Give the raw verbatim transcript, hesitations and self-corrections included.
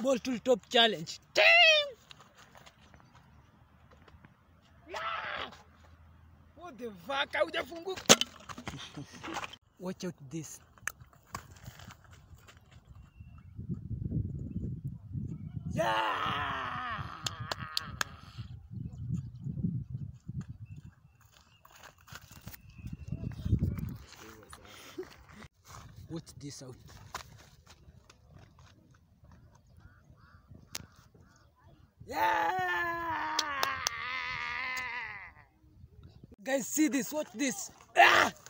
Ball to top challenge. Damn! Yeah! What the fuck? Haujafunguka. Watch out this. Yeah! Watch this out. Yeah! Guys, see this, watch this. Ah!